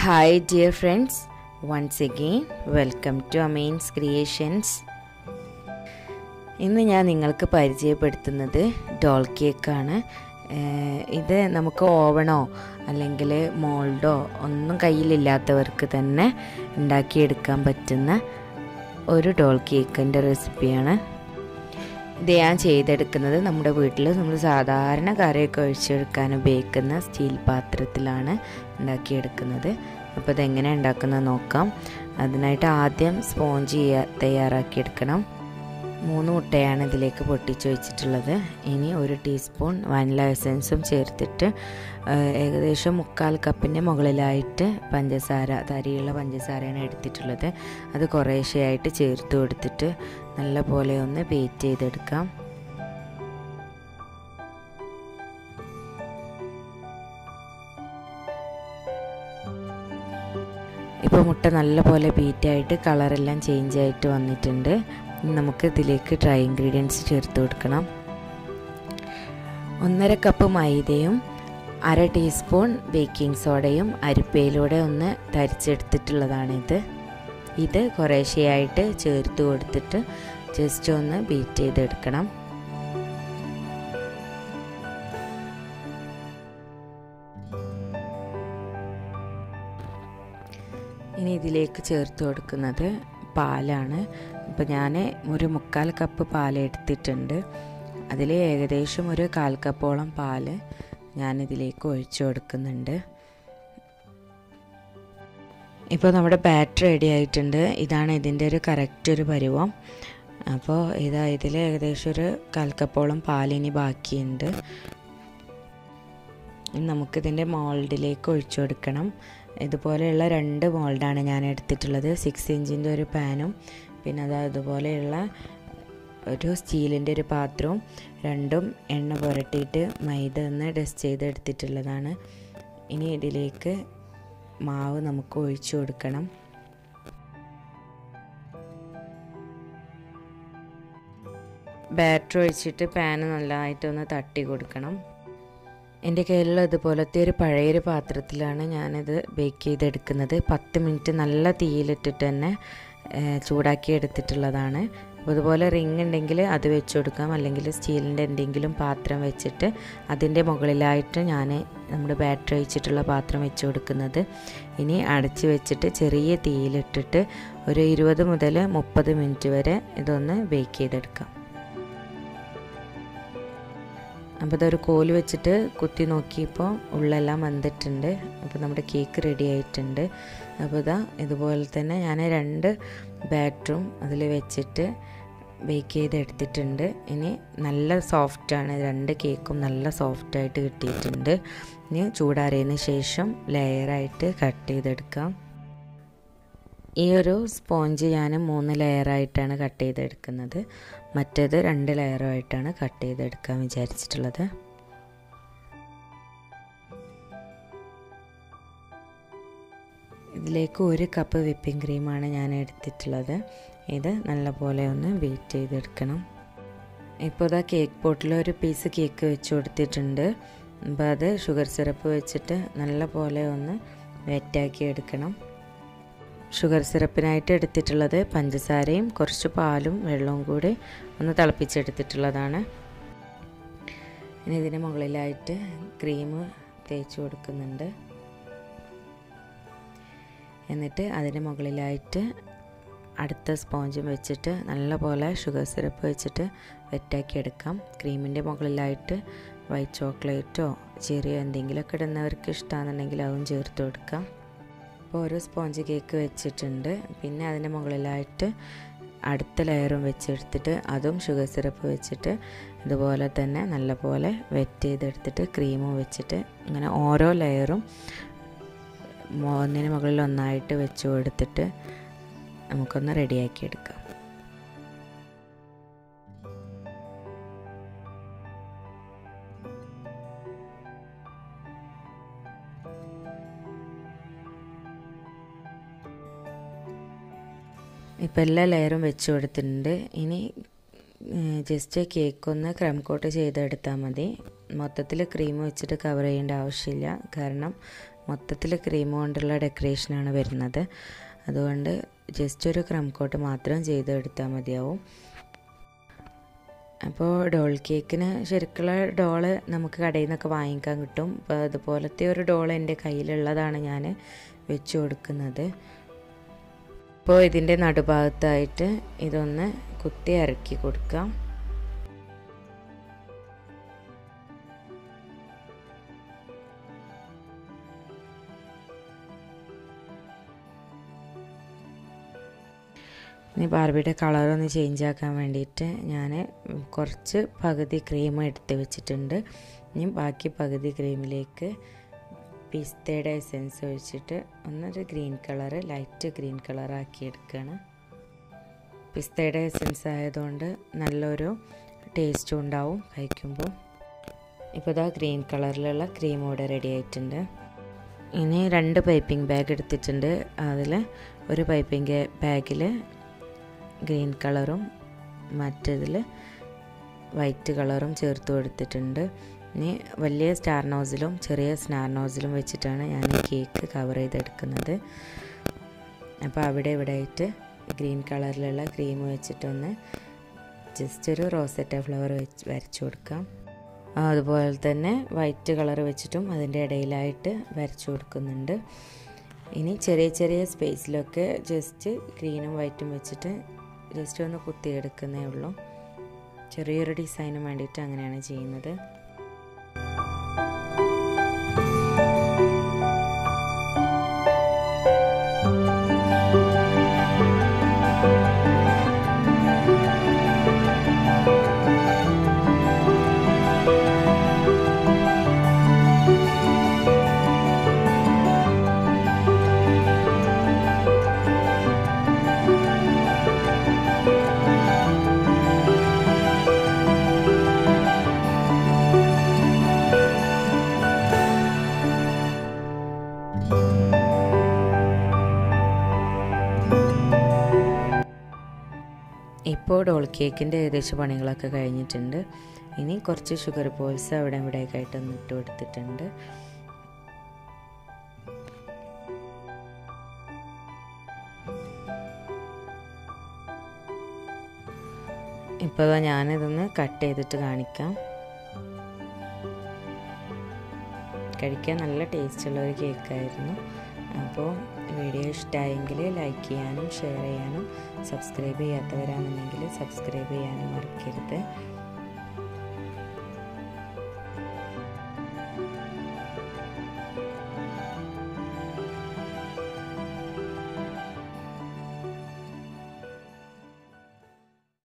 Hi dear friends, once again welcome to Amin's Creations. ഇന്ന് ഞാൻ നിങ്ങൾക്ക് പരിചയപ്പെടുത്തുന്നത് ഡോൾ കേക്കാണ്. ഇത് നമുക്ക് ഓവണോ അല്ലെങ്കിൽ മോൾഡോ ഒന്നും കയ്യിലില്ലാത്തവർക്ക് തന്നെ ഉണ്ടാക്കിയെടുക്കാൻ പറ്റുന്ന ഒരു ഡോൾ കേക്കിൻ്റെ റെസിപ്പിയാണ്. ഇത് ഞാൻ ചെയ്തെടുക്കുന്നത് നമ്മുടെ വീട്ടിൽ നമ്മൾ സാധാരണ കറിയൊക്കെ ഒഴിച്ചെടുക്കാൻ ഉപയോഗിക്കുന്ന സ്റ്റീൽ പാത്രത്തിലാണ് ഉണ്ടാക്കിയെടുക്കുന്നത്. അപ്പോൾ ഇതെങ്ങനെ ഉണ്ടാക്കുന്നത് നോക്കാം. അതിനായിട്ട് ആദ്യം സ്പോഞ്ച് തയ്യാറാക്കിയെടുക്കണം. 3 മുട്ടയാണ് ഇതിലേക്ക് പൊട്ടിച്ച് വെച്ചിട്ടുള്ളത്. ഇനി 1 ടീസ്പൂൺ വാനില എസൻസും ചേർത്തിട്ട് ഏകദേശം 1/4 കപ്പിൻ്റെ മുകളിലായിട്ട് പഞ്ചസാര, തരിയുള്ള പഞ്ചസാരയാണ് എടുത്തിട്ടുള്ളത്. അത് കുറേശ്ശെയായിട്ട് ചേർത്ത് കൊടുത്തിട്ട് നല്ല പോലെ ഒന്ന് ബീറ്റ് ചെയ്തെടുക്കാം. ഇപ്പോൾ മുട്ട നല്ല പോലെ ബീറ്റായിട്ട് കളറെല്ലാം ചേഞ്ച് ആയിട്ട് വന്നിട്ടുണ്ട്. നമുക്ക് ഇതിലേക്ക് ഡ്രൈ ഇൻഗ്രീഡിയൻസ് ചേർത്ത് കൊടുക്കണം. 1/2 കപ്പ് മൈദയും 1/2 ടീസ്പൂൺ ബേക്കിംഗ് സോഡയും അരിപ്പയിലൂടെ ഒന്ന് തരിച്ചെടുത്തിട്ടുള്ളതാണിത്. ഇത് കുറേശ്ശെയായിട്ട് ചേർത്ത് കൊടുത്തിട്ട് ജസ്റ്റ് ഒന്ന് ബീറ്റ് ചെയ്തെടുക്കണം. ഇനി ഇതിലേക്ക് ചേർത്ത് കൊടുക്കുന്നത് പാലാണ്. ഇപ്പോൾ ഞാൻ ഒരു 1/4 കപ്പ് പാൽ എടുത്തിട്ടുണ്ട്. അതിൽ ഏകദേശം ഒരു 1/4 കപ്പോളം പാല് ഞാനിതിലേക്ക് ഒഴിച്ചു കൊടുക്കുന്നുണ്ട്. ഇപ്പോൾ നമ്മുടെ ബാറ്റർ റെഡി ആയിട്ടുണ്ട്. ഇതാണ് ഇതിൻ്റെ ഒരു കറക്റ്റ് ഒരു പരുവം. അപ്പോൾ ഇതിൽ ഏകദേശം ഒരു 1/4 കപ്പോളം പാലിനി ബാക്കിയുണ്ട്. ഇനി നമുക്കിതിൻ്റെ മോൾഡിലേക്ക് ഒഴിച്ചു കൊടുക്കണം. ഇതുപോലെയുള്ള 2 മോൾഡാണ് ഞാൻ എടുത്തിട്ടുള്ളത്. 6 ഇഞ്ചിൻ്റെ ഒരു പാനും പിന്നെ അതുപോലെയുള്ള ഒരു സ്റ്റീലിൻ്റെ ഒരു പാത്രവും, രണ്ടും എണ്ണ പുരട്ടിയിട്ട് മൈദ ഒന്ന് ഡസ്റ്റ് ചെയ്തെടുത്തിട്ടുള്ളതാണ്. ഇനി ഇതിലേക്ക് മാവ് നമുക്ക് ഒഴിച്ചു കൊടുക്കണം. ബാറ്റർ ഒഴിച്ചിട്ട് പാന് നല്ലതായിട്ടൊന്ന് തട്ടി കൊടുക്കണം. എൻ്റെ കയ്യിലുള്ള ഇതുപോലത്തെ ഒരു പഴയൊരു പാത്രത്തിലാണ് ഞാനിത് ബേക്ക് ചെയ്തെടുക്കുന്നത്. 10 മിനിറ്റ് നല്ല തീയിലിട്ടിട്ട് തന്നെ ചൂടാക്കി എടുത്തിട്ടുള്ളതാണ്. അപ്പോൾ ഇതുപോലെ റിങ് ഉണ്ടെങ്കിൽ അത് വെച്ച് കൊടുക്കാം, അല്ലെങ്കിൽ സ്റ്റീലിൻ്റെ എന്തെങ്കിലും പാത്രം വെച്ചിട്ട് അതിൻ്റെ മുകളിലായിട്ട് ഞാൻ നമ്മുടെ ബാറ്ററി ഒഴിച്ചിട്ടുള്ള പാത്രം വെച്ച് കൊടുക്കുന്നത്. ഇനി അടച്ച് വെച്ചിട്ട് ചെറിയ തീയിലിട്ടിട്ട് ഒരു 20 മുതൽ 30 മിനിറ്റ് വരെ ഇതൊന്ന് ബേക്ക് ചെയ്തെടുക്കാം. അപ്പോൾ ഇതൊരു കോല് വെച്ചിട്ട് കുത്തി നോക്കിയപ്പോൾ ഉള്ളെല്ലാം വന്നിട്ടുണ്ട്. അപ്പോൾ നമ്മുടെ കേക്ക് റെഡി ആയിട്ടുണ്ട്. അപ്പോൾ ഇതുപോലെ തന്നെ ഞാൻ 2 ബാറ്ററും അതിൽ വെച്ചിട്ട് ബേക്ക് ചെയ്തെടുത്തിട്ടുണ്ട്. ഇനി നല്ല സോഫ്റ്റാണ്, 2 കേക്കും നല്ല സോഫ്റ്റായിട്ട് കിട്ടിയിട്ടുണ്ട്. ഇനി ചൂടാറിയതിന് ശേഷം ലെയറായിട്ട് കട്ട് ചെയ്തെടുക്കാം. ഈ ഒരു സ്പോഞ്ച് ഞാൻ 3 ലെയറായിട്ടാണ് കട്ട് ചെയ്തെടുക്കുന്നത്. മറ്റേത് 2 ലെയറുമായിട്ടാണ് കട്ട് ചെയ്തെടുക്കാൻ വിചാരിച്ചിട്ടുള്ളത്. ഇതിലേക്ക് 1 കപ്പ് വിപ്പിംഗ് ക്രീമാണ് ഞാൻ എടുത്തിട്ടുള്ളത്. ഇത് നല്ലപോലെ ഒന്ന് ബീറ്റ് ചെയ്തെടുക്കണം. ഇപ്പോൾ കേക്ക് പോട്ടിൽ ഒരു പീസ് കേക്ക് വെച്ച് കൊടുത്തിട്ടുണ്ട്. അപ്പോൾ അത് ഷുഗർ സിറപ്പ് വെച്ചിട്ട് നല്ല പോലെ ഒന്ന് വെറ്റാക്കി എടുക്കണം. ഷുഗർ സിറപ്പിനായിട്ട് എടുത്തിട്ടുള്ളത് പഞ്ചസാരയും കുറച്ച് പാലും വെള്ളവും കൂടി ഒന്ന് തിളപ്പിച്ചെടുത്തിട്ടുള്ളതാണ്. ഇനി ഇതിന് മുകളിലായിട്ട് ക്രീം തേച്ച് കൊടുക്കുന്നുണ്ട്. എന്നിട്ട് അതിന് മുകളിലായിട്ട് അടുത്ത സ്പോഞ്ചും വെച്ചിട്ട് നല്ലപോലെ ഷുഗർ സിറപ്പ് വെച്ചിട്ട് വെറ്റാക്കി എടുക്കാം. ക്രീമിൻ്റെ മുകളിലായിട്ട് വൈറ്റ് ചോക്ലേറ്റോ ചെറിയോ എന്തെങ്കിലുമൊക്കെ ഇടുന്നവർക്ക് ഇഷ്ടമാണെന്നുണ്ടെങ്കിൽ അതും ചേർത്ത് കൊടുക്കാം. അപ്പോൾ ഒരു സ്പോഞ്ച് കേക്ക് വെച്ചിട്ടുണ്ട്. പിന്നെ അതിൻ്റെ മുകളിലായിട്ട് അടുത്ത ലെയറും വെച്ചെടുത്തിട്ട് അതും ഷുഗർ സിറപ്പ് വെച്ചിട്ട് ഇതുപോലെ തന്നെ നല്ലപോലെ വെറ്റ് ചെയ്തെടുത്തിട്ട് ക്രീമും വെച്ചിട്ട് ഇങ്ങനെ ഓരോ ലെയറും ഒന്നിന് മുകളിൽ ഒന്നായിട്ട് വെച്ച് കൊടുത്തിട്ട് നമുക്കൊന്ന് റെഡിയാക്കി എടുക്കാം. ഇപ്പോൾ എല്ലാ ലെയറും വെച്ച് കൊടുത്തിട്ടുണ്ട്. ഇനി ജസ്റ്റ് കേക്കൊന്ന് ക്രം കോട്ട് ചെയ്തെടുത്താൽ മതി. മൊത്തത്തിൽ ക്രീം വെച്ചിട്ട് കവർ ചെയ്യേണ്ട ആവശ്യമില്ല. കാരണം മൊത്തത്തിൽ ക്രീം കൊണ്ടുള്ള ഡെക്കറേഷനാണ് വരുന്നത്. അതുകൊണ്ട് ജസ്റ്റ് ഒരു ക്രം കോട്ട് മാത്രം ചെയ്തെടുത്താൽ മതിയാവും. അപ്പോൾ ഡോൾ കേക്കിന് ശരിക്കുള്ള ഡോള് നമുക്ക് കടയിൽ നിന്നൊക്കെ വാങ്ങിക്കാൻ കിട്ടും. അപ്പോൾ അതുപോലത്തെ ഒരു ഡോൾ എൻ്റെ കയ്യിലുള്ളതാണ് ഞാൻ വെച്ച് കൊടുക്കുന്നത്. അപ്പോൾ ഇതിൻ്റെ നടുഭാഗത്തായിട്ട് ഇതൊന്ന് കുത്തി ഇറക്കി കൊടുക്കാം. ഇനി ബാർബിയുടെ കളറൊന്ന് ചേഞ്ച് ആക്കാൻ വേണ്ടിയിട്ട് ഞാൻ കുറച്ച് പകുതി ക്രീം എടുത്ത് വെച്ചിട്ടുണ്ട്. ഇനി ബാക്കി പകുതി ക്രീമിലേക്ക് പിസ്തയുടെ എസെൻസ് ഒഴിച്ചിട്ട് ഒന്നൊരു ഗ്രീൻ കളറ്, ലൈറ്റ് ഗ്രീൻ കളറാക്കി എടുക്കുകയാണ്. പിസ്തയുടെ എസെൻസ് ആയതുകൊണ്ട് നല്ലൊരു ടേസ്റ്റും ഉണ്ടാവും കഴിക്കുമ്പോൾ. ഇപ്പോൾ ഇതാ ഗ്രീൻ കളറിലുള്ള ക്രീം ഇവിടെ റെഡി ആയിട്ടുണ്ട്. ഇനി 2 പൈപ്പിംഗ് ബാഗ് എടുത്തിട്ടുണ്ട്. അതിൽ ഒരു പൈപ്പിംഗ് ബാഗിൽ ഗ്രീൻ കളറും മറ്റേതിൽ വൈറ്റ് കളറും ചേർത്ത് കൊടുത്തിട്ടുണ്ട്. ഇനി വലിയ സ്റ്റാർ നോസിലും ചെറിയ സ്റ്റാർ നോസിലും വെച്ചിട്ടാണ് ഞാൻ കേക്ക് കവർ ചെയ്തെടുക്കുന്നത്. അപ്പോൾ അവിടെ ഇവിടെ ആയിട്ട് ഗ്രീൻ കളറിലുള്ള ക്രീം വെച്ചിട്ടൊന്ന് ജസ്റ്റ് ഒരു റോസറ്റ ഫ്ലവർ വരച്ചു കൊടുക്കാം. അതുപോലെ തന്നെ വൈറ്റ് കളർ വെച്ചിട്ടും അതിൻ്റെ ഇടയിലായിട്ട് വരച്ചു കൊടുക്കുന്നുണ്ട്. ഇനി ചെറിയ ചെറിയ സ്പേസിലൊക്കെ ജസ്റ്റ് ഗ്രീനും വൈറ്റും വെച്ചിട്ട് ജസ്റ്റ് ഒന്ന് കുത്തിയെടുക്കുന്നേ ഉള്ളൂ. ചെറിയൊരു ഡിസൈനും വേണ്ടിയിട്ട് അങ്ങനെയാണ് ചെയ്യുന്നത്. ഇപ്പോൾ ഡോൾ കേക്കിൻ്റെ ഏകദേശം പണികളൊക്കെ കഴിഞ്ഞിട്ടുണ്ട്. ഇനി കുറച്ച് ഷുഗർ ബോൾസ് അവിടെ ഇവിടെയൊക്കെ ആയിട്ടൊന്ന് ഇട്ട് കൊടുത്തിട്ടുണ്ട്. ഇപ്പോൾ ഞാനിതൊന്ന് കട്ട് ചെയ്തിട്ട് കാണിക്കാം. കഴിക്കാൻ നല്ല ടേസ്റ്റുള്ള ഒരു കേക്കായിരുന്നു. അപ്പോൾ വീഡിയോ ഇഷ്ടമായെങ്കിൽ ലൈക്ക് ചെയ്യാനും ഷെയർ ചെയ്യാനും സബ്സ്ക്രൈബ് ചെയ്യാത്തവരാണെന്നുണ്ടെങ്കിൽ സബ്സ്ക്രൈബ് ചെയ്യാനും മറക്കരുത്.